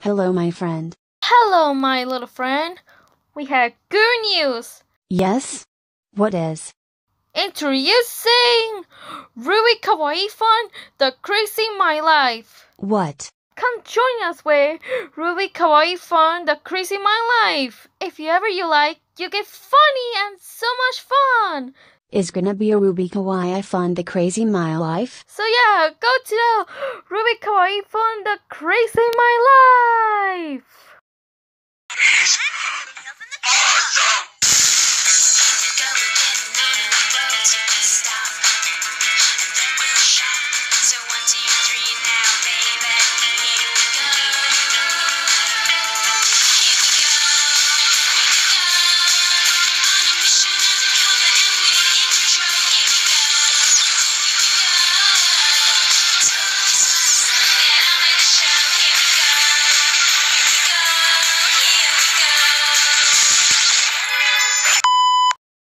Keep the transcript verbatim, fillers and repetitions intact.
Hello, my friend. Hello, my little friend. We have good news. Yes? What is? Introducing Ruby Kawaii Fun, the Crazy My Life. What? Come join us with Ruby Kawaii Fun, the Crazy My Life. If you ever you like, you get funny and so much fun. Is gonna be a Ruby Kawaii Fun the Crazy My Life? So yeah, go to the Ruby Kawaii Fun, the Crazy My Life.